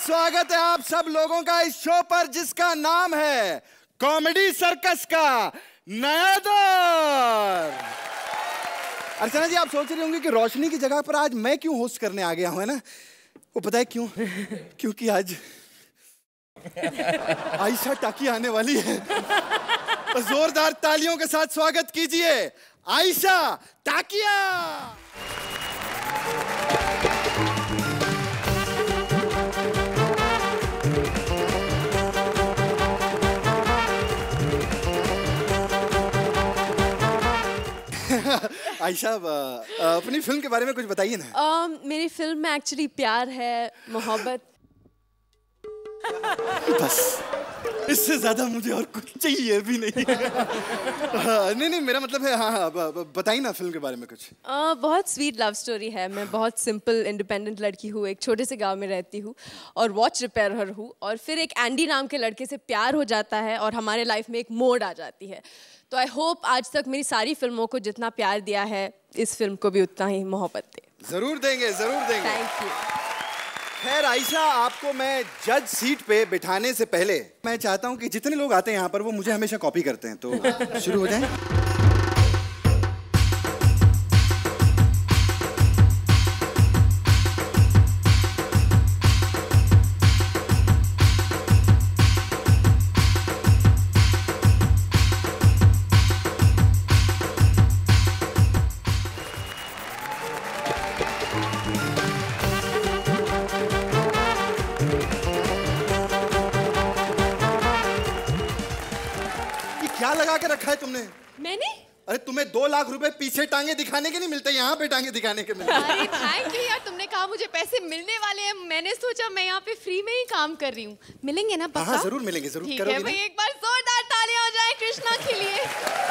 स्वागत है आप सब लोगों का इस शो पर जिसका नाम है कॉमेडी सर्कस का नया दौर। अर्चना जी, आप सोच रहे होंगे कि रोशनी की जगह पर आज मैं क्यों होस्ट करने आ गया हूं, है ना? वो पता है क्यों? क्योंकि आज आयशा टाकिया आने वाली है। तो जोरदार तालियों के साथ स्वागत कीजिए आयशा टाकिया। आयशा, अपनी फिल्म के बारे में कुछ बताइए ना। मेरी फिल्म में एक्चुअली प्यार है, मोहब्बत। बस इससे ज्यादा मुझे और कुछ चाहिए भी नहीं। नहीं, मेरा मतलब है, हाँ, बताइए ना फिल्म के बारे में कुछ। बहुत स्वीट लव स्टोरी है। मैं बहुत सिंपल इंडिपेंडेंट लड़की हूँ, एक छोटे से गांव में रहती हूँ और वॉच रिपेयरर हूँ। और फिर एक एंडी नाम के लड़के से प्यार हो जाता है और हमारे लाइफ में एक मोड़ आ जाती है। तो आई होप आज तक मेरी सारी फिल्मों को जितना प्यार दिया है, इस फिल्म को भी उतना ही मोहब्बत दे। जरूर देंगे, जरूर देंगे। Thank you. खैर आयशा, आपको मैं जज सीट पे बिठाने से पहले मैं चाहता हूं कि जितने लोग आते हैं यहाँ पर वो मुझे हमेशा कॉपी करते हैं, तो शुरू हो जाए। क्या लगा के रखा है तुमने? मैंने? अरे तुम्हें 2 लाख रुपए पीछे टांगे दिखाने के नहीं मिलते, यहाँ पे टांगे दिखाने के मिलते। अरे थैंक यू यार, तुमने कहा मुझे पैसे मिलने वाले हैं, मैंने सोचा मैं यहाँ पे फ्री में ही काम कर रही हूँ। मिलेंगे ना पक्का? हाँ जरूर मिलेंगे, जरूर। ठीक है भाई, एक बार जोरदार तालियां हो जाए कृष्णा के लिए।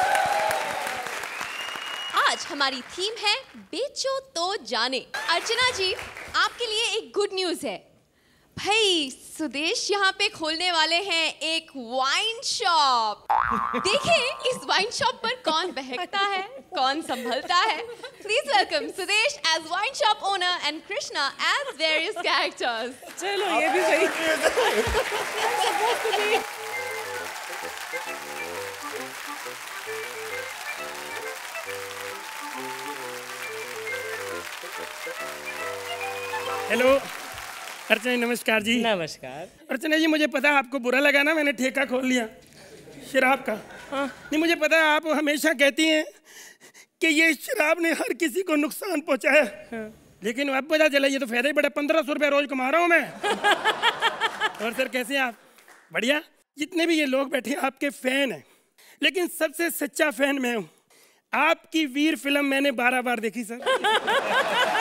आज हमारी थीम है बेचो तो जाने। अर्चना जी, आपके लिए एक गुड न्यूज है भाई, सुदेश यहाँ पे खोलने वाले हैं एक वाइन शॉप। देखिए इस वाइन शॉप पर कौन बहकता है, कौन संभलता है। Please welcome Sudesh as wine shop owner and Krishna as various characters. चलो ये भी सही। हेलो अर्चना जी, नमस्कार जी। नमस्कार। अर्चना जी, मुझे पता है आपको बुरा लगा ना, मैंने ठेका खोल लिया शराब का। हाँ। नहीं, मुझे पता है आप हमेशा कहती हैं कि ये शराब ने हर किसी को नुकसान पहुंचाया। हाँ। लेकिन अब पता चला ये तो फायदा ही बड़ा, 1500 रुपया रोज कमा रहा हूँ मैं। और सर कैसे हैं आप? बढ़िया। जितने भी ये लोग बैठे हैं आपके फैन हैं, लेकिन सबसे सच्चा फैन मैं हूँ। आपकी वीर फिल्म मैंने 12 बार देखी सर।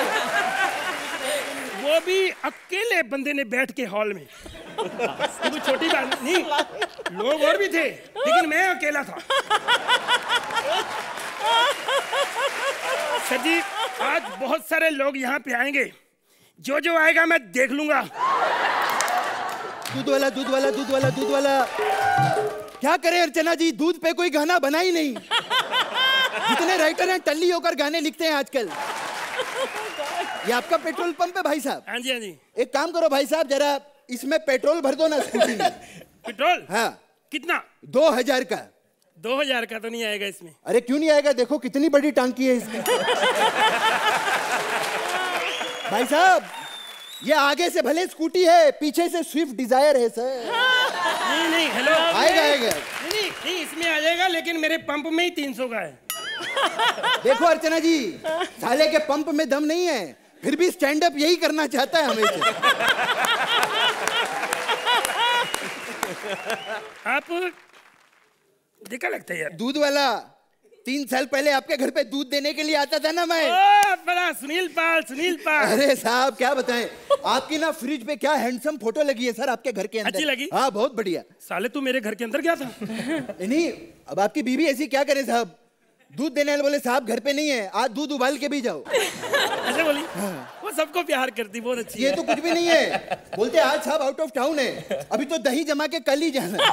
वो भी अकेले बंदे ने बैठ के हॉल में। कोई छोटी बात नहीं, लोग और भी थे लेकिन मैं अकेला था। सर जी, आज बहुत सारे लोग यहाँ पे आएंगे, जो जो आएगा मैं देख लूंगा। दूध वाला, दूध वाला, दूध वाला, दूध वाला। क्या करें अर्चना जी, दूध पे कोई गाना बना ही नहीं। जितने राइटर हैं टल्ली होकर गाने लिखते हैं आजकल। ये आपका पेट्रोल पंप है भाई साहब? हाँ जी, हाँ जी। एक काम करो भाई साहब, जरा इसमें पेट्रोल भर दो ना। पेट्रोल? हाँ। कितना? 2000 का। 2000 का तो नहीं आएगा इसमें। अरे क्यों नहीं आएगा? देखो कितनी बड़ी टांकी है इसमें। भाई साहब, ये आगे से भले स्कूटी है, पीछे से स्विफ्ट डिजायर है सर। नहीं नहीं, हेलो। आएगा आएगा। नहीं नहीं, इसमें आ जाएगा, लेकिन मेरे पंप में ही 300 का है। देखो अर्चना जी, साले के पंप में दम नहीं है, फिर भी स्टैंड अप यही करना चाहता है हमेशा। आप देखा लगता है यार। दूध वाला, 3 साल पहले आपके घर पे दूध देने के लिए आता था ना मैं। बड़ा सुनील पाल, सुनील पाल। अरे साहब क्या बताएं, आपकी ना फ्रिज पे क्या हैंडसम फोटो लगी है सर आपके घर के अंदर। अच्छी लगी? हाँ बहुत बढ़िया। साले तू मेरे घर के अंदर क्या था? नहीं, अब आपकी बीवी ऐसी क्या करे साहब, दूध देने वाले बोले साहब घर पे नहीं है, आज दूध उबाल के भी जाओ। ऐसे बोली? हाँ। वो सबको प्यार करती, बहुत अच्छी। ये तो कुछ भी नहीं है, बोलते आज साहब आउट ऑफ टाउन है, अभी तो दही जमा के कल ही जाना।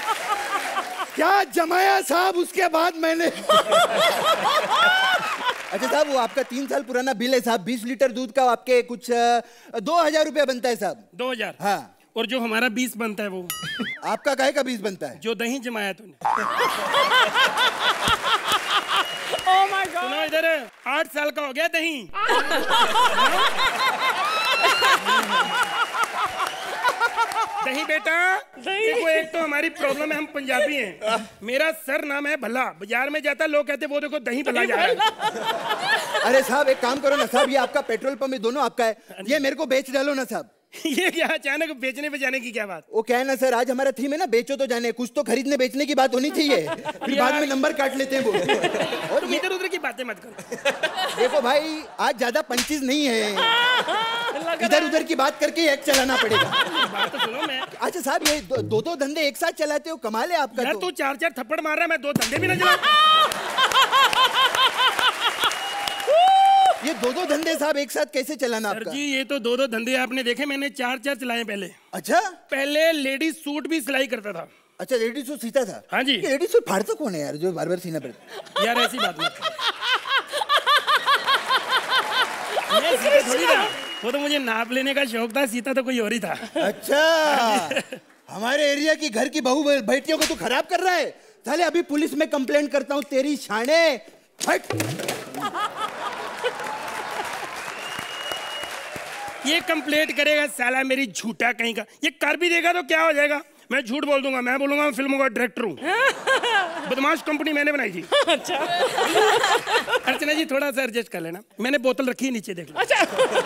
क्या जमाया साहब उसके बाद मैंने। अच्छा साहब, वो आपका 3 साल पुराना बिल है साहब, 20 लीटर दूध का आपके कुछ 2000 रुपया बनता है साहब। 2000? हाँ। और जो हमारा 20 बनता है वो? आपका काहे का 20 बनता है? जो दही जमाया तूने। Oh my God! सुनो इधर, 8 साल का हो गया दही। दही बेटा, देखो एक तो हमारी प्रॉब्लम है, हम पंजाबी हैं। मेरा सर नाम है भला, बाजार में जाता लोग कहते वो देखो दही भला जा रहा है। अरे साहब एक काम करो ना साहब, ये आपका पेट्रोल पंप दोनों आपका है, ये मेरे को बेच डालो ना साहब। ये क्या अचानक बेचने पे जाने की क्या बात? वो क्या है ना सर, आज हमारा थीम है ना बेचो तो जाने, कुछ तो खरीदने बेचने की बात होनी चाहिए, फिर बाद में नंबर काट लेते हैं वो। और इधर उधर की बातें मत करो। देखो भाई आज ज्यादा पंचेस नहीं है, इधर उधर की बात करके एक चलाना पड़ेगा। बात तो सुनो मैं। अच्छा साहब ये दो धंधे एक साथ चलाते हो, कमाल है आपका। यार तू 4 थप्पड़ मार रहा है, मैं 2 धंधे भी ना चला। ये दो धंधे साहब एक साथ कैसे चलाना सर आपका? जी ये तो 2 धंधे आपने देखे, मैंने 4 चलाए पहले। अच्छा पहले लेडीज सूट भी सिलाई करता था। अच्छा लेडीज सूट सीता था? हाँ जी। लेडीज सूट फाड़ता कौन है यार जो बार बार सीना पड़ता? यार ऐसी बात मत। मैं सीता थोड़ी था, वो तो मुझे नाप लेने का शौक था, सीता तो कोई और ही था। अच्छा हमारे एरिया की घर की बहू बेटियों को तू खराब कर रहा है साले, अभी पुलिस में कंप्लेंट करता हूँ तेरी शाने। ये कंप्लेंट करेगा साला मेरी झूठा कहीं का, ये कर भी देगा तो क्या हो जाएगा? मैं झूठ बोल दूंगा, मैं बोलूंगा मैं फिल्मों का डायरेक्टर हूँ। बदमाश कंपनी मैंने बनाई थी। अच्छा अर्चना जी थोड़ा सा एडजस्ट कर लेना, मैंने बोतल रखी है नीचे देख लो। अच्छा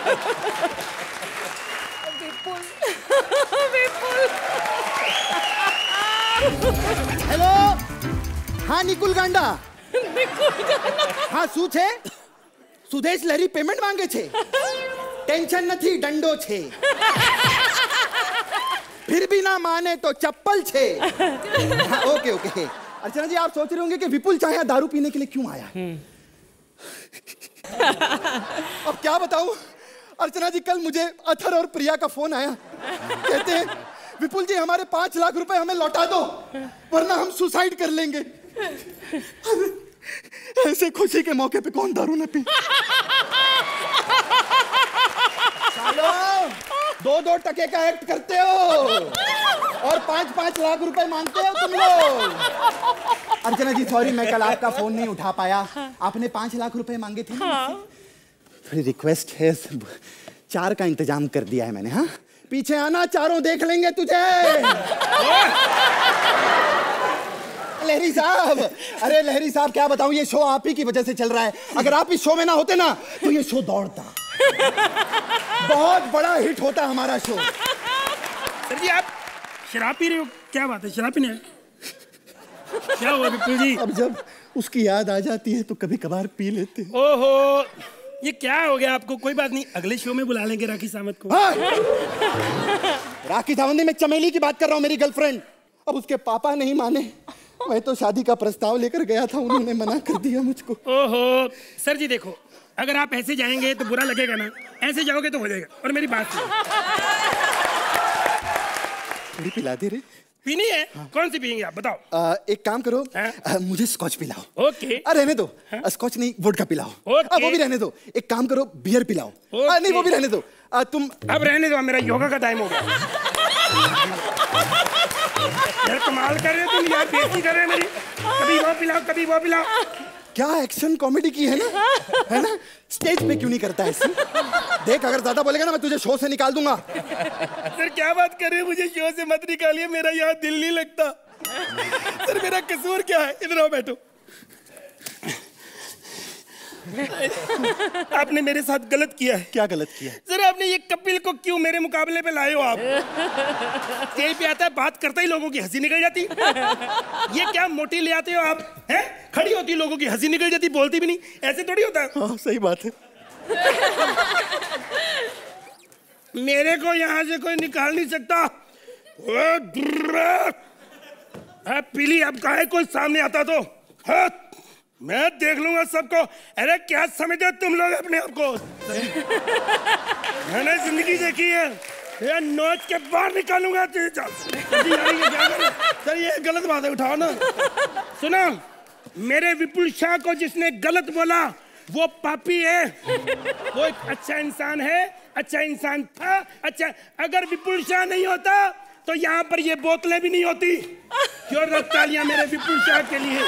विपुल विपुल। हेलो हाँ निकुल गांडा। हाँ શું છે? સુદેશ લહેરી પેમેન્ટ માંગે છે, ટેન્શન નથી દંડો છે, फिर भी ना माने तो चप्पल छे। हाँ, ओके ओके। अर्चना जी आप सोच रहे होंगे कि विपुल चाहे दारू पीने के लिए क्यों आया। अब क्या बताऊं अर्चना जी, कल मुझे अथर और प्रिया का फोन आया, कहते हैं विपुल जी हमारे 5 लाख रुपए हमें लौटा दो वरना हम सुसाइड कर लेंगे। ऐसे खुशी के मौके पे कौन दारू न पी। चलो 2-2 टके का एक्ट करते हो और 5-5 लाख रुपए मांगते हो तुम लोग। अर्चना जी सॉरी मैं कल आपका फोन नहीं उठा पाया, आपने 5 लाख रुपए मांगे थे। थोड़ी रिक्वेस्ट है, 4 का इंतजाम कर दिया है मैंने। हाँ पीछे आना, चारों देख लेंगे तुझे। लहरी साहब, अरे लहरी साहब क्या बताऊं, ये शो आप ही की वजह से चल रहा है, अगर आप इस शो में ना होते ना तो ये शो दौड़ता, बहुत बड़ा हिट होता हमारा शो। सर जी आप शराब पी रहे हो, क्या बात है? शराब पीने है? क्या हुआ विपुल जी? अब जब उसकी याद आ जाती है तो कभी कभार पी लेते हैं। ओहो ये क्या हो गया आपको? कोई बात नहीं, अगले शो में बुला लेंगे राखी सावंत को। हाँ। राखी सावंत, मैं चमेली की बात कर रहा हूँ, मेरी गर्लफ्रेंड। अब उसके पापा नहीं माने, मैं तो शादी का प्रस्ताव लेकर गया था, उन्होंने मना कर दिया मुझको। ओहो सर जी देखो, अगर आप ऐसे जाएंगे तो बुरा लगेगा ना, ऐसे जाओगे तो हो जाएगा। और मेरी बात सुनो, थोड़ी पिला दे रे। पीनी है? हाँ। कौन सी पियेंगे आप बताओ? एक काम करो, हाँ? मुझे स्कॉच पिलाओ। ओके। रहने दो। हाँ? स्कॉच नहीं वोडका पिलाओ। ओके। वो भी रहने दो। एक काम करो बियर पिलाओ। नहीं वो भी रहने दो। तुम अब रहने दो, मेरा योगा का टाइम हो गया। यार कमाल कर रहे हो तुम यार, बेइज्जती कर रहे हो मेरी। कभी वो पिलाओ कभी वो पिलाओ। क्या एक्शन कॉमेडी की है ना, स्टेज पे क्यों नहीं करता ऐसे? देख अगर ज्यादा बोलेगा ना मैं तुझे शो से निकाल दूंगा। सर क्या बात कर रहे हो, मुझे शो से मत निकालिए, मेरा यहाँ दिल नहीं लगता। सर मेरा कसूर क्या है? इधर आओ बैठो। आपने मेरे साथ गलत किया है। क्या गलत किया? सर आपने ये कपिल को क्यों मेरे मुकाबले पे लाए हो? आप स्टेज पे आता है, बात करता ही लोगों की हंसी निकल जाती। ये क्या मोटी ले आते हो आप? हैं? खड़ी होती लोगों की हंसी निकल जाती, बोलती भी नहीं, ऐसे थोड़ी होता है। हाँ सही बात है। मेरे को यहाँ से कोई निकाल नहीं सकता। पीली अब काहे कोई सामने आता तो मैं देख लूंगा सबको। अरे क्या समझते हो तुम लोग अपने आप को? मैंने जिंदगी देखी है, ये नोच के बाहर निकालूंगा। सर ये गलत बात है, उठाओ ना। सुनो, मेरे विपुल शाह को जिसने गलत बोला वो पापी है। वो एक अच्छा इंसान है, अच्छा इंसान था, अच्छा। अगर विपुल शाह नहीं होता तो यहाँ पर ये बोतलें भी नहीं होती। जोरदार तालियां मेरे विपुल शाह के लिए।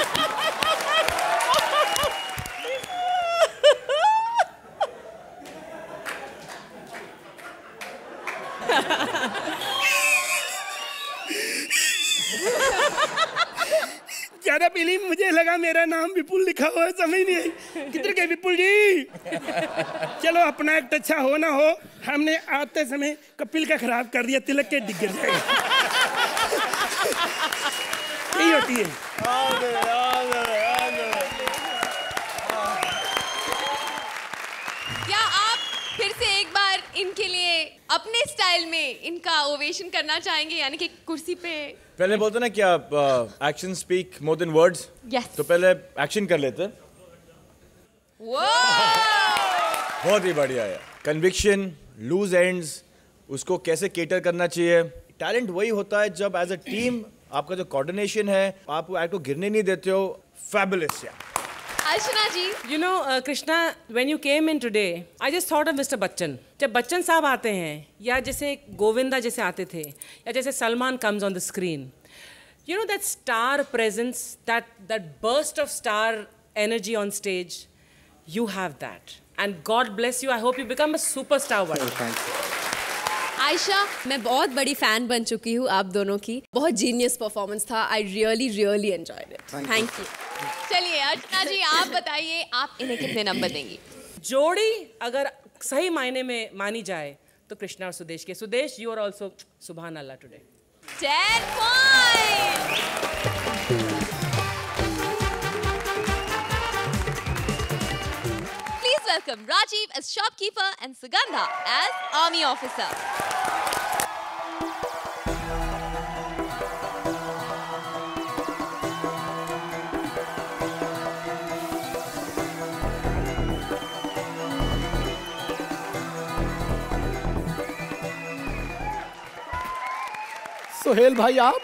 ज्यादा पीली, मुझे लगा मेरा नाम विपुल लिखा हुआ है, समझ नहीं आई। किधर गए विपुल जी? चलो अपना एक्ट अच्छा हो ना हो, हमने आते समय कपिल का खराब कर दिया, तिलक के डिग जाएगा। यही होती है। क्या आप फिर से एक बार इनके लिए अपने स्टाइल में इनका ओवेशन करना चाहेंगे, यानी कि कुर्सी पे? पहले बोलते ना क्या action speak more than words. Yes. तो पहले एक्शन कर लेते। बहुत ही बढ़िया है। कन्विक्शन, लूज एंड्स, उसको कैसे केटर करना चाहिए। टैलेंट वही होता है जब एज अ टीम आपका जो कोऑर्डिनेशन है, आप एक्ट को गिरने नहीं देते हो। फैबुलस यार। अर्चना जी, You know, Krishna, when you came in today, I just thought of Mr. Bachchan. जब बच्चन साहब आते हैं, या जैसे गोविंदा जैसे आते थे, या जैसे Salman comes on the screen, you know that star presence, that burst of star energy on stage, you have that. And God bless you. I hope you become a superstar one day. Ayesha, मैं बहुत बड़ी fan बन चुकी हूँ आप दोनों की। बहुत जीनियस परफॉर्मेंस था। I really really enjoyed it. Thank you. चलिए अर्चना जी, आप बताइए आप इन्हें कितने नंबर देंगी? जोड़ी अगर सही मायने में मानी जाए तो कृष्णा और सुदेश के। सुदेश, you are also सुभान अल्लाह today. 10 points. Please welcome Rajiv as shopkeeper and Sugandha as army officer. Sohail भाई, आप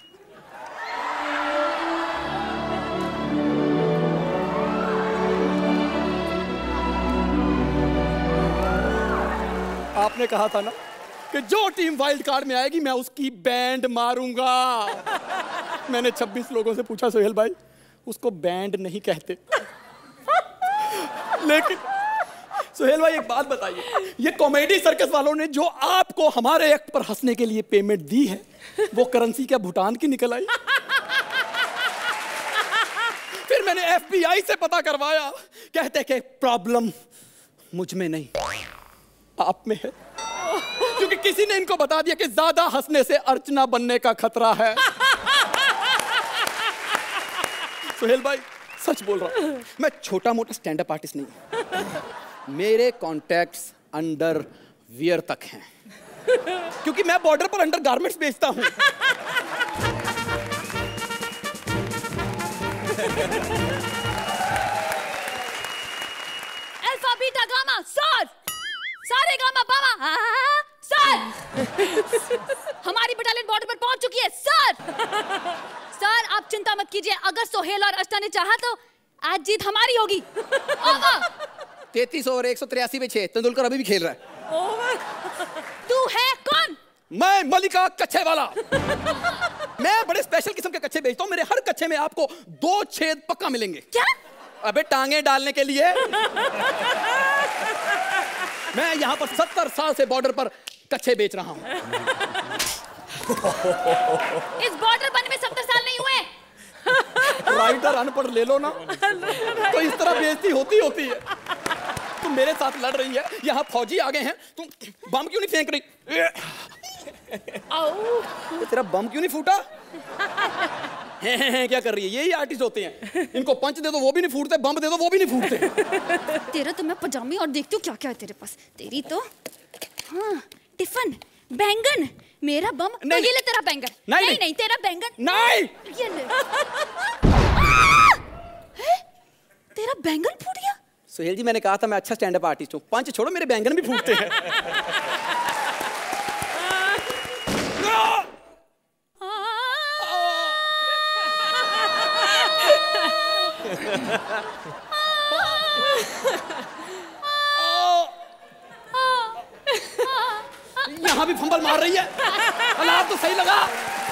आपने कहा था ना कि जो टीम वाइल्ड कार्ड में आएगी मैं उसकी बैंड मारूंगा। मैंने 26 लोगों से पूछा, सोहेल भाई उसको बैंड नहीं कहते। लेकिन सोहेल भाई एक बात बताइए, ये कॉमेडी सर्कस वालों ने जो आपको हमारे एक्ट पर हंसने के लिए पेमेंट दी है, वो करेंसी क्या भूटान की निकल आई? फिर मैंने FBI से पता करवाया, कहते कि प्रॉब्लम मुझ में नहीं आप में है, क्योंकि किसी ने इनको बता दिया कि ज्यादा हंसने से अर्चना बनने का खतरा है। सोहेल भाई सच बोल रहा हूं, मैं छोटा मोटा स्टैंड अप आर्टिस्ट नहीं हूं। मेरे कॉन्टैक्ट्स अंडर वियर तक हैं, क्योंकि मैं बॉर्डर पर अंडर गारमेंट्स बेचता हूं। अल्फा बीटा गामा सर, सारे गामा पामा सर। हमारी बटालियन बॉर्डर पर पहुंच चुकी है सर। सर आप चिंता मत कीजिए, अगर सोहेल और अर्चना ने चाहा तो आज जीत हमारी होगी। 33 ओवर 183 में 6, तेंदुलकर अभी भी खेल रहा है। तू है कौन? मैं मलिका कच्चे वाला। मैं बड़े स्पेशल किस्म के कच्चे बेचता हूँ। मेरे हर कच्चे में आपको 2 छेद पक्का मिलेंगे। क्या? अबे टांगे डालने के लिए। मैं यहाँ पर 70 साल से बॉर्डर पर कच्चे बेच रहा हूँ। इस बॉर्डर बनने में 70 साल नहीं हुए। राइटर अनपढ़ ले लो ना, तो इस तरह बेइज्जती होती है। तुम मेरे साथ लड़ रही है, यहाँ फौजी आ गए हैं, तुम बम क्यों नहीं फेंक रही? तेरा बम क्यों नहीं फूटा? क्या कर रही है? यही आर्टिस्ट होते हैं, इनको पंच दे दो वो भी नहीं फूटते, बम दे दो वो भी नहीं फूटते। तेरा तो मैं पजामी और देखती हूँ क्या क्या है तेरे पास। तेरी तो हाँ, टिफिन, बैंगन, मेरा बम। नहीं, तो ये ले तेरा बैंगन। नहीं, नहीं तेरा बैंगन। नहीं, ये ले। तेरा बैंगन फूट गया। सोहेल जी मैंने कहा था मैं अच्छा स्टैंड अप आर्टिस्ट हूँ। पंच छोड़ो, मेरे बैंगन भी फूटते हैं। यहाँ भी फंबल मार रही है। हालात तो सही लगा।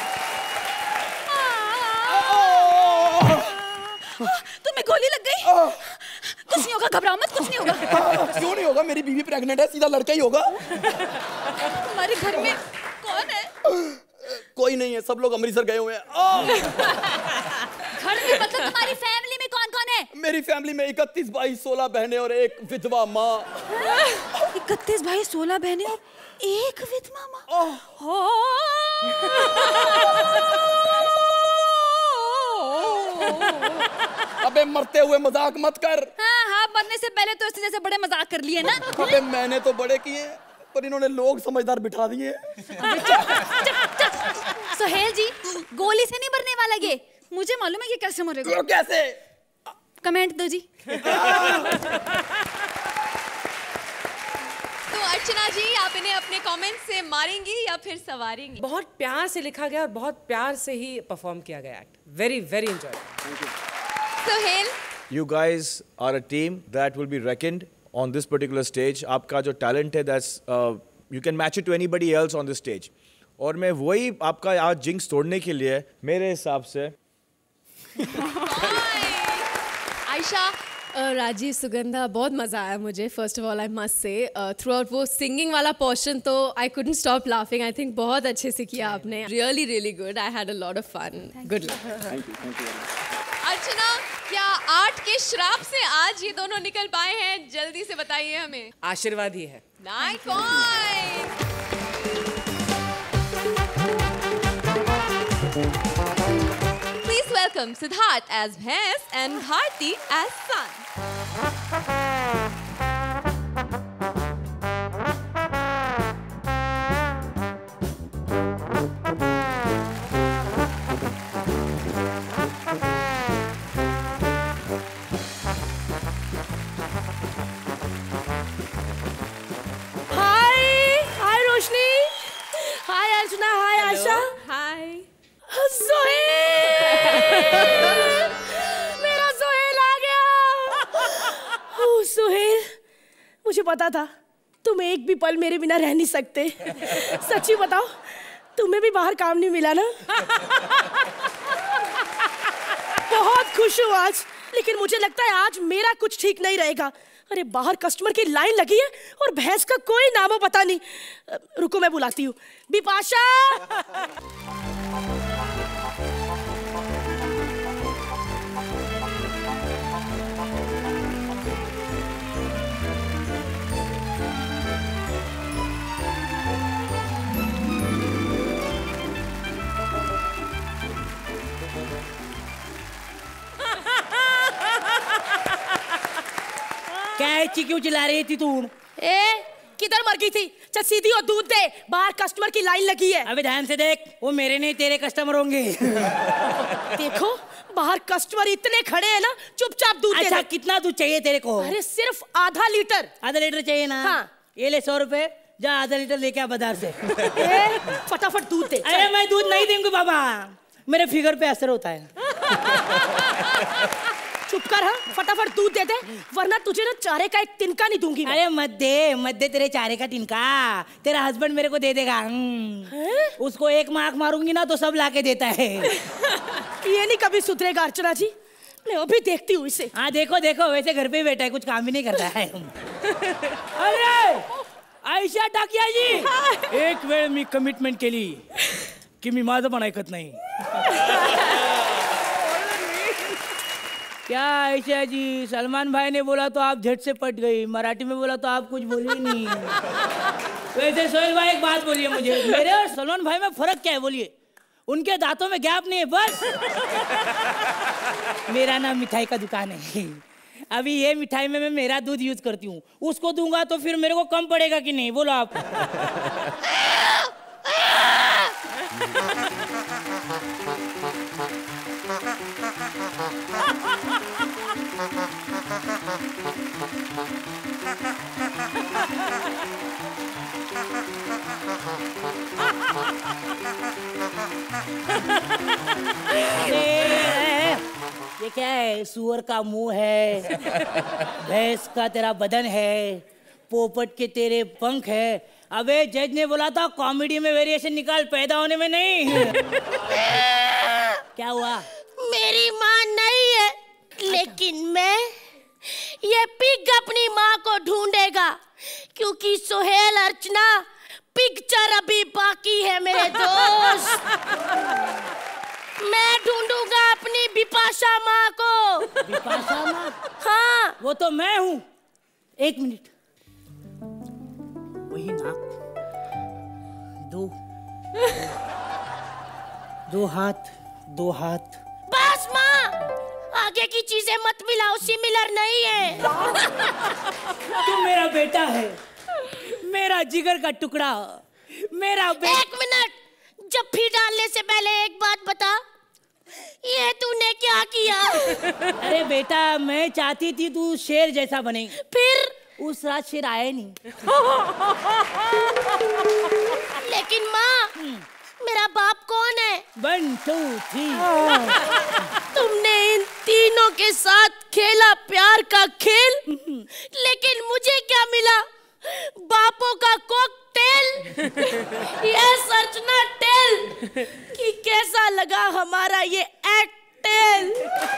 तुम्हें गोली लग गई? कुछ नहीं होगा, घबराओ मत, कुछ नहीं होगा। क्यों नहीं होगा? मेरी बीवी प्रेग्नेंट है, सीधा लड़का ही होगा। तुम्हारे घर में कौन है? कोई नहीं है, सब लोग अमृतसर गए हुए हैं। घर में मतलब तुम्हारी फैमिली में कौन कौन है? मेरी फैमिली में 31 भाई, 16 बहनें और एक विधवा माँ। 31 भाई, 16 बहनें और एक विधवा माँ। अबे मरते हुए मजाक मत कर। हाँ, मरने से पहले तो इसी जैसे बड़े मजाक कर लिए ना। अबे मैंने तो बड़े किए, पर इन्होंने लोग समझदार बिठा दिए। सोहेल जी, गोली से नहीं मरने वाला ये। मुझे मालूम है ये कैसे मरेगा। कैसे? कमेंट दो जी। तो अर्चना जी, आप इन्हें अपने कमेंट से मारेंगी या फिर सवारेंगी? बहुत प्यार से लिखा गया और बहुत प्यार से ही परफॉर्म किया गया act. Very very enjoy. Sohail, You guys are a team that will be reckoned on this particular stage. आपका जो talent है, that's you can match it to anybody else on this stage. और मैं वही आपका आज जिंक्स तोड़ने के लिए मेरे हिसाब से आयशा। राजीव, सुगंधा, बहुत मज़ा आया मुझे। First of all I must say throughout वो सिंगिंग वाला पोर्शन तो I couldn't stop laughing. I think बहुत अच्छे से किया आपने। Really really good. I had a lot of fun. Good luck. Thank you. Archana, क्या आर्ट के श्राप से आज ये दोनों निकल पाए हैं? जल्दी से बताइए हमें। आशीर्वाद ही है। 9 point. Please welcome Siddharth as Bhais and Bharti as Sun. Hi Roshni. Hi Archana. Hi Ayesha. Hi. मेरा सोहेल आ गया। सोहेल, मुझे पता था तुम एक भी पल मेरे बिना रह नहीं सकते। सच्ची बताओ, तुम्हें भी बाहर काम नहीं मिला ना? बहुत खुश हूँ आज, लेकिन मुझे लगता है आज मेरा कुछ ठीक नहीं रहेगा। अरे बाहर कस्टमर की लाइन लगी है और भैंस का कोई नामो पता नहीं। रुको मैं बुलाती हूँ। बिपाशा। क्या क्यों चिल्ला रही थी तू? किधर मर गई थी? चल सीधी और दूध दे, बाहर कस्टमर की लाइन लगी है। अबे ध्यान से देख, वो मेरे नहीं तेरे कस्टमर होंगे। देखो बाहर कस्टमर इतने खड़े हैं ना, चुपचाप दूध दे। अच्छा कितना दूध चाहिए तेरे को? अरे सिर्फ आधा लीटर। आधा लीटर चाहिए ना? हाँ। ये ले 100 रुपए, जा आधा लीटर लेके आ बाजार से। फटाफट दूध दे। अरे मैं दूध नहीं दूंगी बाबा, मेरे फिगर पे असर होता है। चुप कर। हाँ, फटाफट दूध दे दे, वरना तुझे ना चारे का एक तिनका नहीं दूंगी मैं। अरे मत दे तेरे चारे का तिनका, तेरा हस्बैंड मेरे को दे देगा। उसको एक मार्क मारूंगी ना तो सब लाके देता है। ये नहीं कभी सुधरेगा अर्चना जी, मैं अभी देखती हूँ इसे। हाँ देखो देखो, वैसे घर पे ही बैठा है, कुछ काम भी नहीं करता है। अरे आयशा टाकिया जी, एक वेळ मी कमिटमेंट केली की मी माझं पण ऐकत नाही। क्या आयशा जी, सलमान भाई ने बोला तो आप झट से पट गई, मराठी में बोला तो आप कुछ बोली नहीं। वैसे सोहेल भाई एक बात बोलिए मुझे, मेरे और सलमान भाई में फर्क क्या है बोलिए? उनके दांतों में गैप नहीं है बस। मेरा नाम मिठाई का दुकान है, अभी ये मिठाई में मैं मेरा दूध यूज करती हूँ, उसको दूंगा तो फिर मेरे को कम पड़ेगा कि नहीं बोलो आप? ये क्या है? सुअर का मुंह है, भैंस का तेरा बदन है, पोपट के तेरे पंख है। अबे जज ने बोला था कॉमेडी में वेरिएशन निकाल, पैदा होने में नहीं। क्या हुआ? मेरी माँ नहीं है, लेकिन मैं ये पिग अपनी माँ को ढूंढेगा, क्योंकि सोहेल अर्चना पिक्चर अभी बाकी है मेरे दोस्त। मैं ढूंढूंगा अपनी बिपाशा माँ को। बिपाशा माँ? हाँ, वो तो मैं हूँ। एक मिनट, वही नाक, दो हाथ। बस माँ, आगे की चीजें मत मिलाओ, सिमिलर नहीं है। तू मेरा बेटा है, मेरा जिगर का टुकड़ा, मेरा बेटा। एक मिनट, जफ्फी डालने से पहले एक बात बता, ये तूने क्या किया? अरे बेटा, मैं चाहती थी तू शेर जैसा बने, फिर उस रात शेर आया नहीं। लेकिन माँ, मेरा बाप कौन है? 1 2 3। तुमने इन तीनों के साथ खेला प्यार का खेल, लेकिन मुझे क्या मिला? बापों का कॉकटेल। ये अर्चना टेल कि कैसा लगा हमारा ये एक्टेल।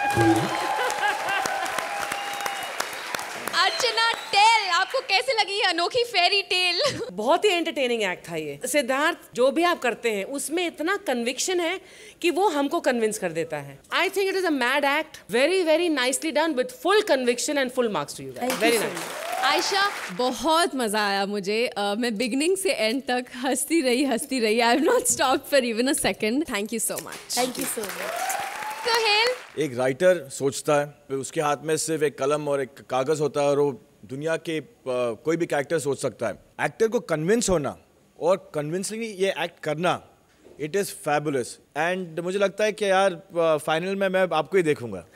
अर्चना टेल, आपको कैसे लगी ये अनोखी फेरी टेल? बहुत ही एंटरटेनिंग एक्ट था ये। सिद्धार्थ, जो भी आप करते हैं उसमें इतना कन्विक्शन है कि वो हमको कन्विंस कर देता है। I think it is a mad act, very very nicely done with full conviction and full marks to you guys. Very nice. Ayesha, बहुत मजा आया मुझे। मैं बिगनिंग से एंड तक हंसती रही। I have not stopped for even a second. Thank you so much. Thank you so much. Sohail, एक राइटर सोचता है, फिर उसके हाथ में सिर्फ एक कलम और एक कागज होता है और वो दुनिया के कोई भी कैरेक्टर सोच सकता है। एक्टर को कन्विंस होना और कन्विंसिंगली ये एक्ट करना, इट इज़ फैबुलस। एंड मुझे लगता है कि यार फाइनल में मैं आपको ही देखूंगा।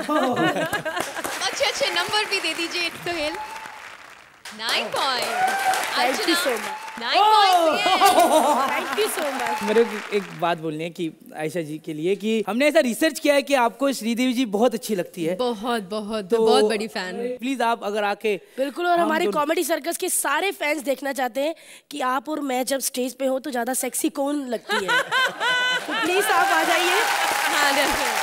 अच्छे नंबर भी दे दीजिए Sohail. 9 point. Thank you so much. 9 point. Thank you so much. मेरे को एक बात बोलनी है कि आयशा जी के लिए कि हमने ऐसा रिसर्च किया है कि आपको श्रीदेवी जी बहुत अच्छी लगती है। बहुत बहुत बड़ी फैन। प्लीज आप अगर आके। बिल्कुल, और हमारे कॉमेडी सर्कस के सारे फैंस देखना चाहते हैं कि आप और मैं जब स्टेज पे हो तो ज्यादा सेक्सी कौन लगती है। तो प्लीज आप आ जाइए। हाँ,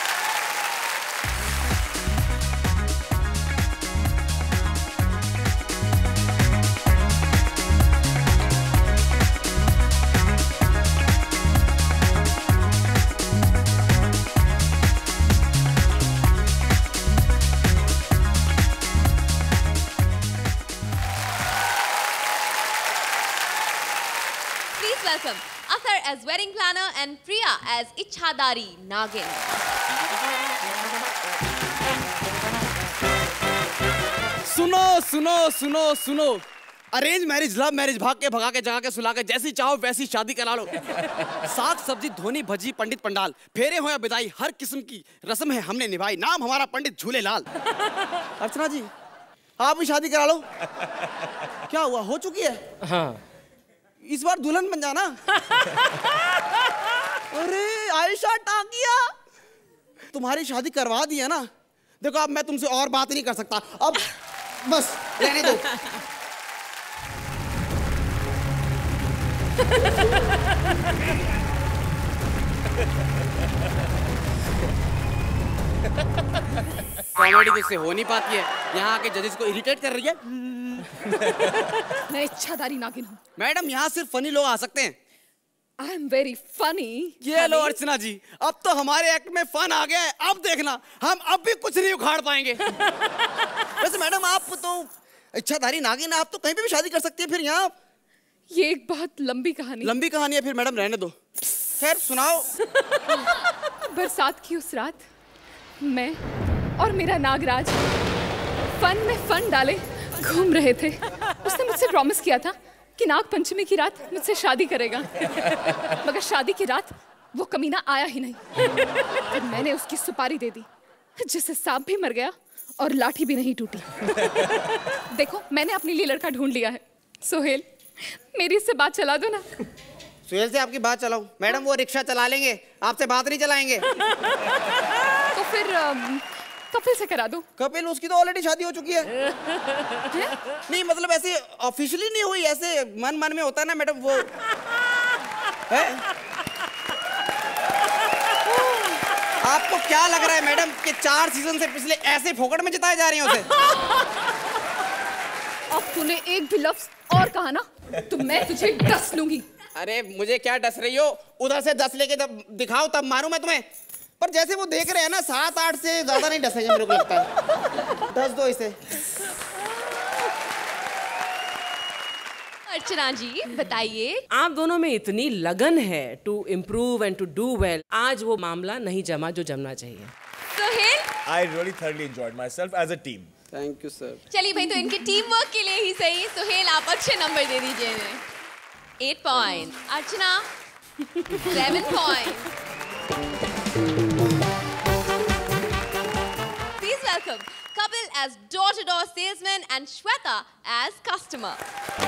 welcome Athar as wedding planner and Priya as Ichhadari Nagin. सुनो सुनो सुनो सुनो, अरेंज मैरिज, लव मैरिज, भाग के भगा के जगा के सुला के, जैसी चाहो वैसी शादी करा लो। साग सब्जी धोनी भजी पंडित पंडाल, फेरे हो या विदाई, हर किस्म की रस्म है हमने निभाई, नाम हमारा पंडित झूलेलाल। अर्चना जी, आप भी शादी करा लो। क्या हुआ, हो चुकी है? हाँ, इस बार दुल्हन बन जाना। अरे आयशा टाकिया, तुम्हारी शादी करवा दी है ना। देखो अब मैं तुमसे और बात नहीं कर सकता, अब बस रहने दो। कॉमेडी तो इससे हो नहीं पाती है, यहाँ आके जजेस को इरिटेट कर रही है। मैं इच्छाधारी नागिन हूँ। मैडम यहाँ सिर्फ फनी लोग आ सकते हैं। I am very funny. ये लो अर्चना जी, अब तो हमारे एक्ट में फन आ गया है। अब देखना, हम अब भी कुछ नहीं उखाड़ पाएंगे। वैसे मैडम आप तो इच्छाधारी नागिन, आप तो कहीं पे भी शादी कर सकती है। फिर यहाँ ये एक बहुत लंबी कहानी। लंबी कहानी है, फिर मैडम रहने दो। खैर सुनाओ। बरसात की उस रात मैं और मेरा नागराज फन में फन डाले घूम रहे थे। उसने मुझसे प्रॉमिस किया था कि नाग पंचमी की रात मुझसे शादी करेगा, मगर शादी की रात वो कमीना आया ही नहीं। फिर मैंने उसकी सुपारी दे दी, जिससे सांप भी मर गया और लाठी भी नहीं टूटी। देखो, मैंने अपने लिए लड़का ढूंढ लिया है। सोहेल, मेरी इससे बात चला दो ना। सुहेल से आपकी बात चलाऊं? मैडम वो रिक्शा चला लेंगे, आपसे बात नहीं चलाएंगे। तो फिर कपिल से करा दो। कपिल, उसकी तो ऑलरेडी शादी हो चुकी है। नहीं मतलब ऐसे ऑफिशियली नहीं हुई, ऐसे मन मन में होता है ना मैडम वो है? आपको क्या लग रहा है मैडम कि 4 सीजन से पिछले ऐसे फोकट में जिताए जा रहे हैं उसे? अब तूने एक भी लफ्ज और कहा ना तो मैं तुझे डस लूंगी। अरे मुझे क्या डस रही हो? उधर से 10 लेके जब दिखाओ तब मारूं मैं तुम्हें। पर जैसे वो देख रहे हैं ना 7-8 से ज्यादा नहीं डसेंगे मेरे को लगता है। डस दो इसे। अर्चना जी बताइए। आप दोनों में इतनी लगन है to improve and to do well, आज वो मामला नहीं जमा जो जमना चाहिए। Sohail, I really thoroughly enjoyed myself as a team. Thank you sir. चलिए भाई, तो इनके टीम वर्क के लिए ही सही। सोहेल आप अच्छे नंबर दे दीजिए इन्हें। 8 point. Archana 7 point. Please welcome Kapil as door-to-door salesman and Shweta as customer.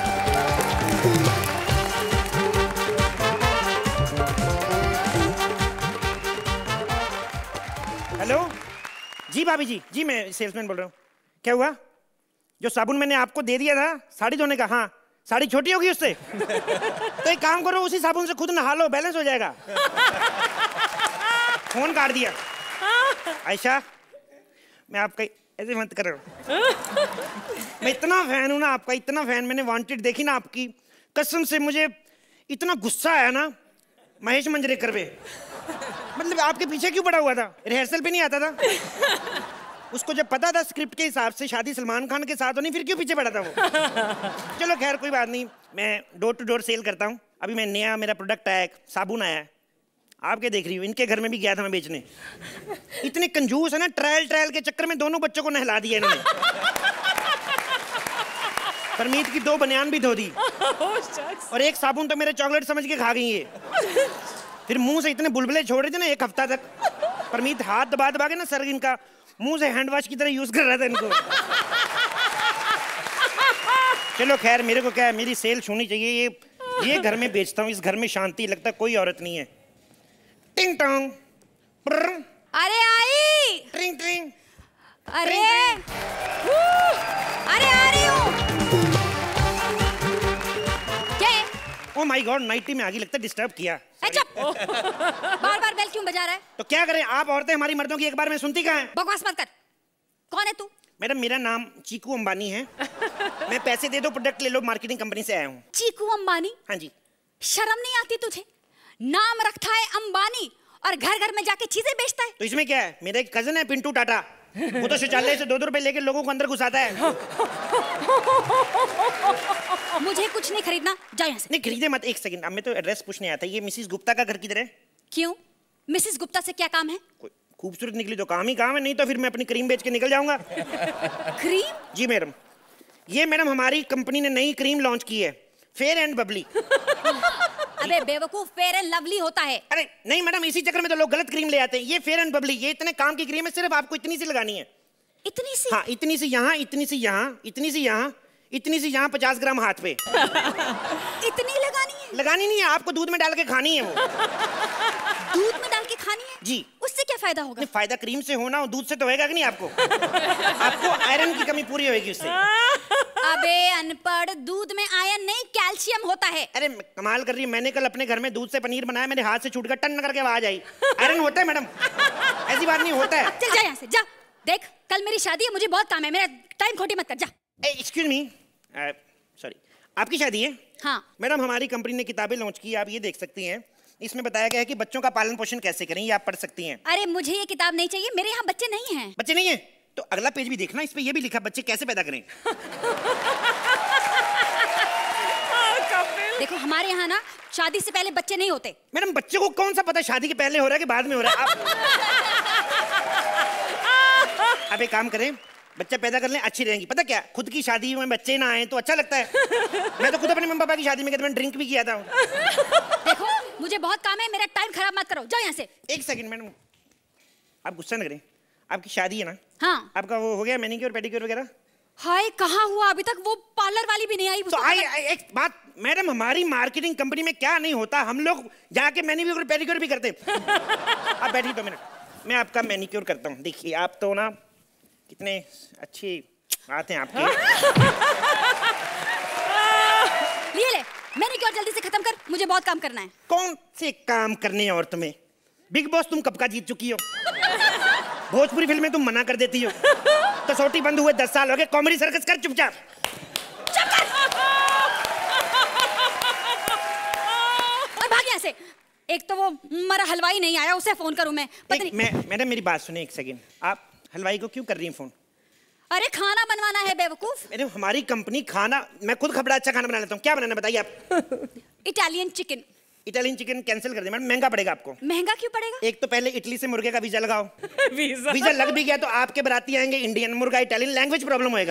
Hello जी भाभी जी, मैं सेल्समैन बोल रहा हूँ। क्या हुआ? जो साबुन मैंने आपको दे दिया था साड़ी धोने का, हाँ साड़ी छोटी होगी उससे। तो एक काम करो, उसी साबुन से खुद नहा लो, बैलेंस हो जाएगा। फोन काट दिया। आयशा, मैं आपका ऐसे मत करो। मैं इतना फैन हूं ना आपका, इतना फैन। मैंने वांटेड देखी ना आपकी, कसम से मुझे इतना गुस्सा आया ना महेश मंजरेकर पे। मतलब आपके पीछे क्यों पड़ा हुआ था? रिहर्सल पे नहीं आता था? उसको जब पता था स्क्रिप्ट के हिसाब से शादी सलमान खान के साथ होनी, फिर क्यों पीछे पड़ा था वो? चलो खैर कोई बात नहीं, मैं डोर टू डोर सेल करता हूँ। अभी मैं नया मेरा प्रोडक्ट आया, साबुन आया है, आपके देख रही हूँ। इनके घर में भी गया था मैं बेचने। इतने कंजूस है ना, ट्रायल के चक्कर में दोनों बच्चों को नहला दिया इन्होंने। परमीत की 2 बनियान भी धो दी और एक साबुन तो मेरे चॉकलेट समझ के खा गई है। फिर मुंह से इतने बुलबुले छोड़ रहे थे ना 1 हफ्ता तक। परमीत हाथ दबा दबा के ना सर इनका मुंह से हैंड वॉश की तरह यूज कर रहा था इनको। चलो खैर, मेरे को क्या है, मेरी सेल होनी चाहिए। ये घर में बेचता हूँ, इस घर में शांति, लगता कोई औरत नहीं है। टिंग टोंग, अरे आई, ट्रिंग ट्रिंग, अरे अरे आ रही हूँ। क्या है? ओ माय गॉड, नाइटी में आगे लगता डिस्टर्ब किया। बार-बार बेल क्यों बजा रहा है? तो क्या करें, आप औरतें हमारी मर्दों की एक बार में सुनती कहाँ हैं? बकवास मत कर। कौन है तू? मैडम मेरा नाम चीकू अंबानी है। मैं पैसे दे दो, प्रोडक्ट ले लो, मार्केटिंग कंपनी से आया हूँ। चीकू अंबानी? हाँ जी। शर्म नहीं आती तुझे? नाम रखा है अंबानी और घर घर में जाके चीजें बेचता है। तो इसमें क्या है? मेरा एक कजन है पिंटू टाटा, वो तो शौचालय से 2-2 रुपए लेके लोगों को अंदर घुसाता है। मुझे कुछ नहीं खरीदना, जाओ यहाँ से। नहीं खरीदे मत, 1 सेकंड। अब मैं तो एड्रेस पूछने आता है। ये मिसिस गुप्ता का घर किधर है? क्यों? मिसिस गुप्ता से क्या काम है? खूबसूरत निकली तो काम ही काम है, नहीं तो फिर मैं अपनी क्रीम बेच के निकल जाऊंगा। क्रीम? जी मैडम, ये मैडम हमारी कंपनी ने नई क्रीम लॉन्च की है, फेयर एंड बबली। अबे बेवकूफ, फेयर एंड लवली होता है। अरे नहीं मैडम, इसी चक्कर में तो लोग गलत क्रीम ले आते हैं। ये फेयर एंड बबली, ये इतने काम की क्रीम है, सिर्फ आपको इतनी सी लगानी है। इतनी सी? हाँ, इतनी सी यहाँ, इतनी सी यहाँ, इतनी सी यहाँ, इतनी सी यहाँ, 50 ग्राम हाथ पे। इतनी लगानी है? लगानी नहीं है, आपको दूध में डाल के खानी है वो। दूध में डाल के खानी है? जी। उससे क्या फायदा होगा? फायदा क्रीम से होना, दूध से तो होएगा कि नहीं आपको? आपको आयरन की कमी पूरी होगी उससे। अबे अनपढ़, दूध में आयरन नहीं कैल्शियम होता है। अरे कमाल कर रही है, मैंने कल अपने घर में दूध से पनीर बनाया, मेरे हाथ से छूट कर टन करके आवाज आई। आयरन होता है मैडम, ऐसी बात नहीं होता है। चल जा यहाँ से, जा। देख कल मेरी शादी है, मुझे बहुत काम है, मेरा टाइम खोटी मत कर, जा। एक्सक्यूज मी, सॉरी, आपकी शादी है? हाँ मैडम, हमारी कंपनी ने किताबें लॉन्च की, आप ये देख सकती हैं। इसमें बताया गया है कि बच्चों का पालन पोषण कैसे करें, ये आप पढ़ सकती हैं। अरे मुझे ये किताब नहीं चाहिए, मेरे यहाँ बच्चे नहीं हैं। बच्चे नहीं है? तो अगला पेज भी देखना, इस पे ये भी लिखा बच्चे कैसे पैदा करें। देखो हमारे यहाँ ना शादी से पहले बच्चे नहीं होते। मैडम बच्चे को कौन सा पता शादी के पहले हो रहा है कि बाद में हो रहा है? आप एक काम करें, बच्चा पैदा कर लें, अच्छी रहेंगी। पता क्या, खुद की शादी में बच्चे ना आए तो अच्छा लगता है। मैं तो खुद अपने मम्मी पापा की शादी में मैंने ड्रिंक भी किया था। देखो मुझे बहुत काम है, मेरा टाइम खराब मत करो, जाओ यहाँ से। 1 सेकंड मैडम, आप गुस्सा न करें, आपकी शादी है ना? हाँ। आपका वो हो गया मैनिक्योर पेडिक्योर वगैरह? हाय कहाँ हुआ अभी तक? वो पार्लर वाली भी नहीं आई। तो एक बात मैडम, हमारी मार्केटिंग कंपनी में क्या नहीं होता, हम लोग जाके मैनिक्योर पेडिक्योर भी करते। आप बैठिए 2 मिनट, मैं आपका मैनिक्योर करता हूँ। देखिए आप तो ना कितने अच्छे आते हैं आपके। ले मैनिक्योर जल्दी से खत्म कर, मुझे बहुत काम करना है। कौन से काम करने हैं और तुम्हें? बिग बॉस तुम कब का जीत चुकी हो। भोजपुरी फिल्में तुम मना कर देती हो। कसौटी बंद हुए 10 साल हो गए। कॉमेडी सर्कस कर चुपचाप। और भाग यहाँ से। एक तो वो मरा हलवाई नहीं आया, उसे फोन करूं मैं? पता नहीं। मैडम मेरी बात सुने एक सेकंड। आप हलवाई को क्यों कर रही हैं फोन? अरे खाना बनवाना है बेवकूफ। मैडम हमारी कंपनी खाना, मैं खुद बड़ा अच्छा खाना बना लेता हूँ। क्या बनाना बताइए आप? Italian chicken. Italian chicken cancel कर दे मैडम, महंगा पड़ेगा आपको। महंगा क्यों पड़ेगा? एक तो पहले इटली से मुर्गे का वीजा लगाओ। वीजा लग भी गया तो आपके बराती आएंगे इंडियन, मुर्गा इटालियन, लैंग्वेज प्रॉब्लम होएगा।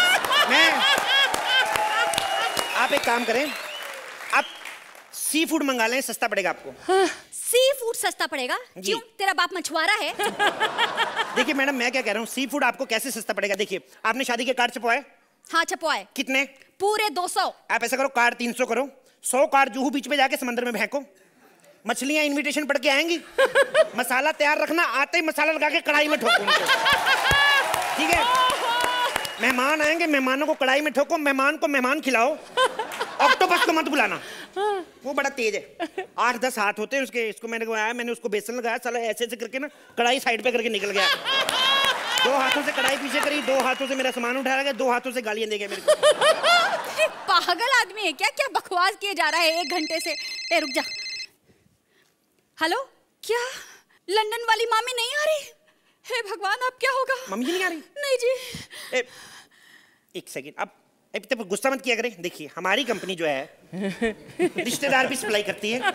आप एक काम करें, आप सी फूड मंगा लें, सस्ता पड़ेगा आपको। सी फूड सस्ता पड़ेगा? क्यों, तेरा बाप मछुआरा है? देखिए मैडम मैं क्या कह रहा हूँ, सी फूड आपको कैसे सस्ता पड़ेगा? देखिए आपने शादी के कार्ड छपवाए? हाँ छपवाए। कितने? पूरे 200। आप ऐसा करो कार्ड 300 करो, 100 कार्ड जूहू बीच में जाके समंदर में फेंको। मछलियां इनविटेशन पढ़ के आएंगी। मसाला तैयार रखना, आते ही मसाला लगा के कढ़ाई में ठोको उनको। ठीक है? मेहमान आएंगे, मेहमानों को कढ़ाई में ठोको, मेहमान को मेहमान खिलाओ। ऑक्टोपस को मत बुलाना, वो बड़ा तेज है। 8-10 हाथ होते हैं उसके। इसको मैंने आया, मैंने उसको बेसन लगाया, साला ऐसे ऐसे करके ना कढ़ाई साइड पे करके निकल गया। 2 हाथों से कढ़ाई पीछे करी, 2 हाथों से मेरा सामान उठाया गया, 2 हाथों से गालियां दे गया मेरे को। पागल आदमी है क्या? क्या बकवास किए जा रहा है 1 घंटे से? ए रुक जा। हेलो, क्या लंदन वाली मामी नहीं आ रही? हे भगवान, अब क्या होगा? मम्मी जी नहीं आ रही? नहीं जी। एक सेकंड, अब तब गुस्सा मत किया करें। देखिए हमारी कंपनी जो है रिश्तेदार भी सप्लाई करती है।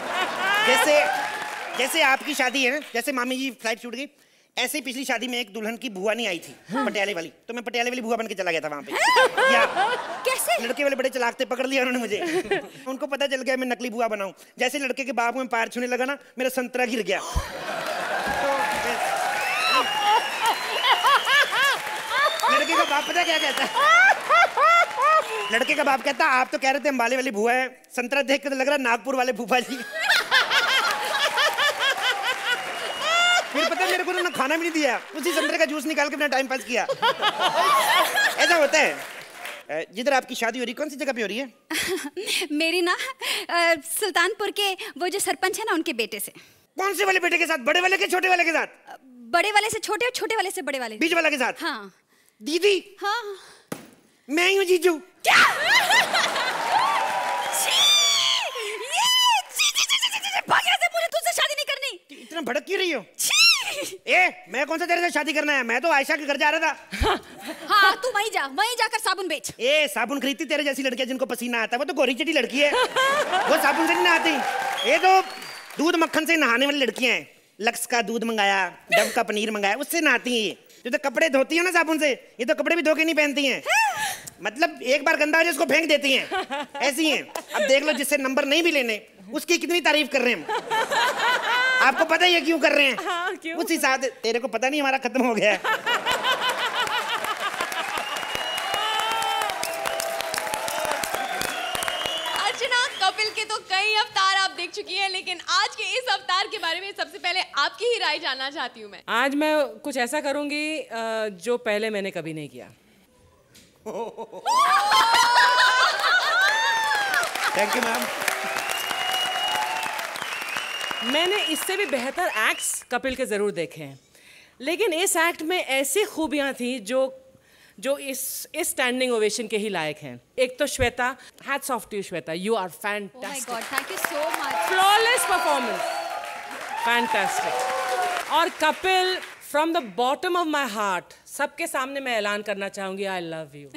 जैसे आपकी शादी है ना, जैसे मामी जी फ्लाइट छूट गई, ऐसे ही पिछली शादी में एक दुल्हन की बुआ नहीं आई थी, पटियाले वाली, तो मैं पटियाले वाली बुआ बन के चला गया था वहां पे। या कैसे? लड़के वाले बड़े चलाक थे, पकड़ लिया उन्होंने मुझे। उनको पता चल गया मैं नकली बुआ बनाऊं। जैसे लड़के के बाप में पैर छूने लगा ना, मेरा संतरा गिर गया। लड़के का बाप पता क्या कहता है? लड़के का बाप कहता आप तो कह रहे थे अंबाले वाली बुआ है, संतरा देख के तो लग रहा नागपुर वाले फूफा जी। फिर पता मेरे को ना खाना भी नहीं दिया, उसी संतरे का जूस निकाल के अपना टाइम पास किया। ऐसा होता है। जिधर आपकी शादी हो रही, कौन सी जगह पे हो रही है? मेरी ना सुल्तानपुर के वो जो सरपंच है ना, उनके बेटे से। कौन से वाले बेटे के साथ? बड़े वाले के छोटे वाले के साथ? बड़े वाले से छोटे और छोटे वाले से बड़े वाले। बीच वाला के साथ? हाँ। दीदी? हाँ। मैं ही हूँ जीजू। क्या? मुझे तुझसे शादी नहीं करनी। इतना भड़क क्यों रही हो? मैं कौन सा तेरे से शादी करना है? मैं तो आयशा के घर जा रहा था। हाँ तू वहीं जा, वहीं जाकर साबुन बेच। साबुन खरीदती तेरे जैसी लड़कियां जिनको पसीना आता है, वो तो गोरी चिटी लड़की है। वो साबुन से नहीं नहाती। ये तो दूध मक्खन से नहाने वाली लड़कियां हैं। लक्स का दूध मंगाया, डव का पनीर मंगाया, उससे नहाती हैं ये। जो तो कपड़े धोती है ना साबुन से, ये तो कपड़े भी धो के नहीं पहनती हैं। मतलब एक बार गंदा हो जाए उसको फेंक देती हैं, ऐसी हैं। अब देख लो जिससे नंबर नहीं भी लेने, उसकी कितनी तारीफ कर रहे हैं हम। आपको पता ही है क्यों कर रहे हैं? हाँ, क्यों? उसी साथ तेरे को पता नहीं हमारा खत्म हो गया है। कपिल के तो कई अवतार आप देख चुकी हैं, लेकिन आज के इस अवतार के बारे में सबसे पहले आपकी ही राय जानना चाहती हूँ मैं। आज मैं कुछ ऐसा करूंगी जो पहले मैंने कभी नहीं किया। Thank you ma'am. मैंने इससे भी बेहतर एक्ट्स कपिल के जरूर देखे हैं, लेकिन इस एक्ट में ऐसी खूबियां थी जो इस स्टैंडिंग ओवेशन के ही लायक हैं। एक तो Shweta, hats off to you Shweta, you are fantastic. Oh my God, thank you so much. Flawless performance, fantastic. और Kapil, from the bottom of my heart, सबके सामने मैं ऐलान करना चाहूंगी, आई लव यू।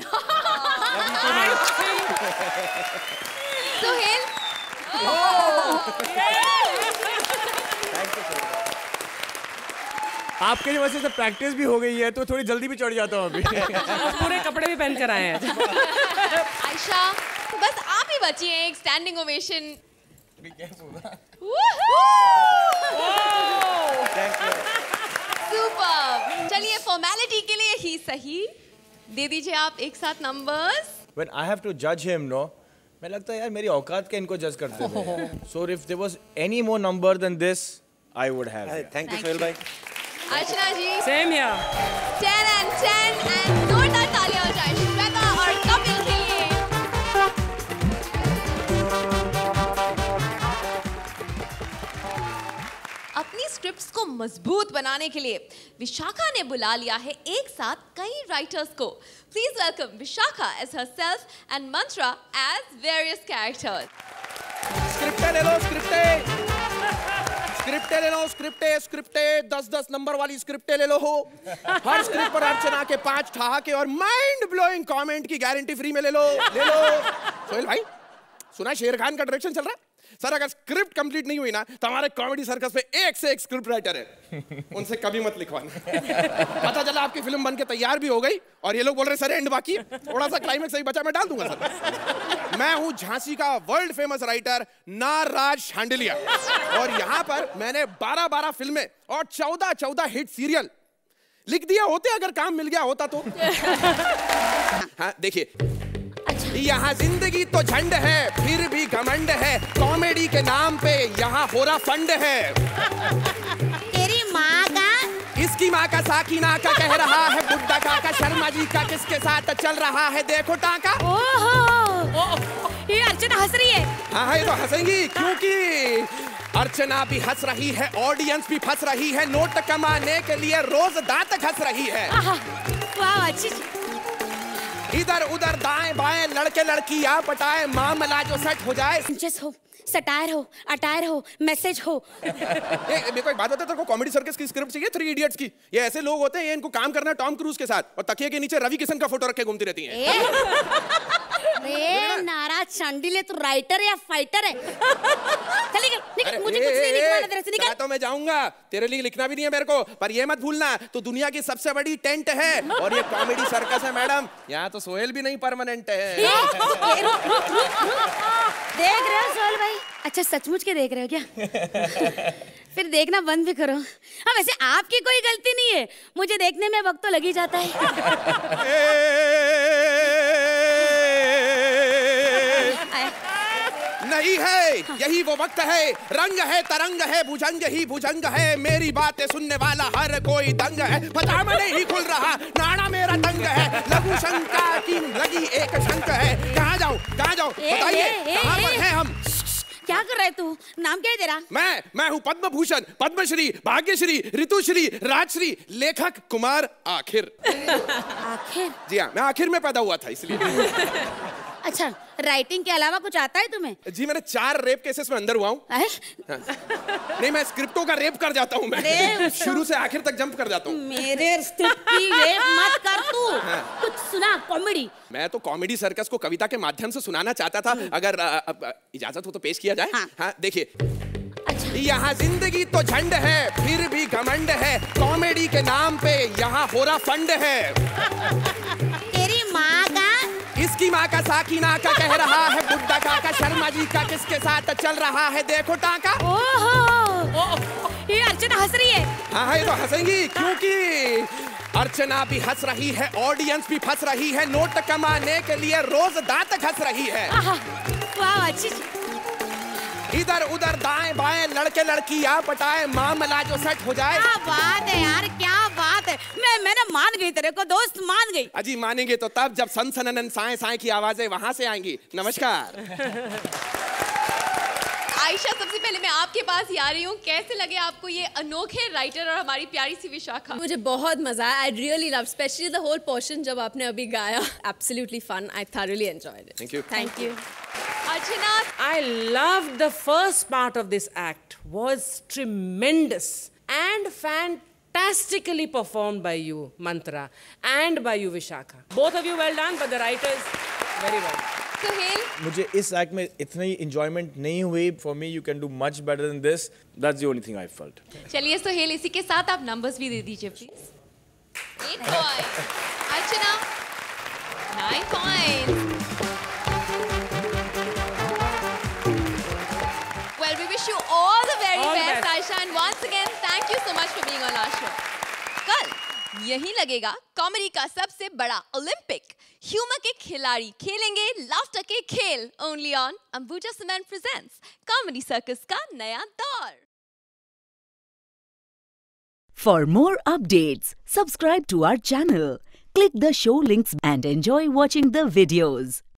सुहेल। आपके लिए वैसे प्रैक्टिस भी हो गई है तो थोड़ी जल्दी भी चढ़ जाता हूँ अभी। पूरे कपड़े भी पहन कर आए हैं। आयशा, तो बस आप ही बची हैं एक स्टैंडिंग ओवेशन। सुपर। चलिए फॉर्मेलिटी के लिए ही सही दे दीजिए आप एक साथ numbers. When I have to judge him, no, मैं लगता है यार मेरी औकात के इनको जज करते थे। So if there was any more number than this, I would have. Thank you, Sohail bhai. Archana ji Same here. 10 and 10 and जोरदार तालियां हो जाए श्वेता और कपिल के लिए। अपनी स्क्रिप्ट्स को मजबूत बनाने के लिए विशाखा ने बुला लिया है एक साथ कई राइटर्स को। Please welcome Vishakha as herself and Mantra as various characters. स्क्रिप्टें ले लो, स्क्रिप्टें ले लो, स्क्रिप्टें 10-10 नंबर वाली स्क्रिप्टें ले लो हो। हर स्क्रिप्ट पर अर्चना के 5 ठहाके और माइंड ब्लोइंग कमेंट की गारंटी फ्री में ले लो। सोहेल भाई सुना शेर खान का डायरेक्शन चल रहा है सर। अगर स्क्रिप्ट कंप्लीट नहीं हुई ना तो हमारे कॉमेडी सर्कस पे एक से एक स्क्रिप्ट राइटर है, उनसे कभी मत लिखवाना। पता चला आपकी फिल्म बन के तैयार भी हो गई और ये लोग बोल रहे सर एंड बाकी, थोड़ा सा क्लाइमेक्स सही बचा मैं डाल दूंगा सर। मैं हूं झांसी का वर्ल्ड फेमस राइटर नाराज शांडिलिया और यहाँ पर मैंने 12-12 फिल्में और 14-14 हिट सीरियल लिख दिया होते अगर काम मिल गया होता तो। हाँ देखिए, यहाँ जिंदगी तो झंड है फिर भी घमंड है, कॉमेडी के नाम पे यहाँ हो रहा फंड है। तेरी माँ का, इसकी माँ का साकिना का कह रहा है बुड्ढा का शर्मा जी का किसके साथ चल रहा है देखो टाका। ओहो ये अर्चना हंस रही है। हाँ ये तो हंसेंगी क्योंकि अर्चना भी हंस रही है, ऑडियंस भी फंस रही है, नोट कमाने के लिए रोज दांत घस रही है। वाह अच्छी। इधर उधर दाएं बाएं लड़के लड़कियां पटाए, मामला जो सेट हो जाए। हो, सटायर हो, अटायर हो, मैसेज हो। मेरे को एक बात बता, तेरे को कॉमेडी सर्कस की स्क्रिप्ट चाहिए 3 इडियट्स की? ये ऐसे लोग होते हैं, ये इनको काम करना है टॉम क्रूज के साथ और तकिए के नीचे रवि किशन का फोटो रखे घूमती रहती हैं। नाराज शांडिले तू राइटर या फाइटर है? चल निकल, मुझे कुछ नहीं लिखवाना तेरे से, निकल। तो मैं जाऊंगा, तेरे लिए लिखना भी नहीं है मेरे को, पर ये मत भूलना तू दुनिया की सबसे बड़ी टेंट है और ये कॉमेडी सर्कस है मैडम, यहाँ तो सोहेल भी नहीं परमानेंट है। देख रहे हो सोहेल भाई? अच्छा सचमुच के देख रहे हो क्या? फिर देखना बंद भी करो। हाँ वैसे आपकी कोई गलती नहीं है, मुझे देखने में वक्त तो लग ही जाता है। नहीं है यही वो वक्त है, रंग है तरंग है भुजंग ही भुजंग है, मेरी बातें सुनने वाला हर कोई दंग है, पजामा नहीं खुल रहा नाड़ा मेरा तंग है, लघु शंका की लगी एक शंक है, कहाँ जाऊँ बताइए कहाँ पर हैं हम? क्या कर रहे तू? नाम क्या है तेरा? मैं हूँ पद्म भूषण, पद्मश्री, भाग्यश्री, ऋतुश्री, राजश्री, लेखक कुमार आखिर। आखिर? जी हाँ, मैं आखिर में पैदा हुआ था इसलिए। अच्छा राइटिंग के अलावा कुछ आता है तुम्हें? जी मैंने 4 रेप केसेस में अंदर हुआ हूँ। हाँ। नहीं मैं स्क्रिप्टों का रेप कर जाता हूँ, मैं शुरू से आखिर तक जंप कर जाता हूँ। मेरे स्क्रिप्ट की रेप मत कर तू। हाँ। कुछ सुना कॉमेडी। मैं तो कॉमेडी सर्कस को कविता के माध्यम से सुनाना चाहता था, अगर इजाजत हो तो पेश किया जाए। हाँ देखिए, अच्छा। यहाँ जिंदगी तो झंड है फिर भी घमंड है, कॉमेडी के नाम पे यहाँ हो रहा फंड है। तेरी माँ का, इसकी माँ का साकिना का कह रहा है बुड्ढा का शर्मा जी का किसके साथ चल रहा है देखो टाका। ओहो ये अर्चना हंस रही है। हाँ ये तो हंसेंगी क्योंकि अर्चना भी हंस रही है, ऑडियंस भी फंस रही है, नोट कमाने के लिए रोज दांत घस रही है। वाह अच्छी। इधर उधर दाएं बाएं लड़के लड़कियां पटाए, मामला जो सेट हो जाए। क्या बात है यार, क्या बात है। मैं ना मान गई, तेरे को दोस्त मान गई। अजी मानेंगे तो तब जब सन सनन साए साए की आवाजें वहां से आएंगी। नमस्कार। आयशा सबसे पहले मैं आपके पास ही आ रही हूँ, कैसे लगे आपको ये अनोखे राइटर और हमारी प्यारी सी विशाखा? मुझे बहुत मजा आया। I really love specially the whole portion जब आपने अभी गाया। Absolutely fun. I thoroughly enjoyed it. Thank you. Thank you. Archana, I loved the first part of this act, was tremendous and fantastically performed by you, Mantra, and by you, Vishakha. Both of you well done, but the writers very well. Suhail, मुझे इस act में इतनी enjoyment नहीं हुई। For me you can do much better than this, that's the only thing I felt. चलिए सुहेल इसी के साथ आप नंबर्स भी दे दीजिए please. 8 point, Archana 9 point. Well, we wish you all the very best, Ayesha, and once again, thank you so much for being on our show. कल यही लगेगा कॉमेडी का सबसे बड़ा ओलंपिक। ह्यूमर के खिलाड़ी खेलेंगे लाफ्टर के खेल, only on Ambuja cement presents comedy circus का नया दौर। For more updates, subscribe to our channel, click the show links and enjoy watching the videos.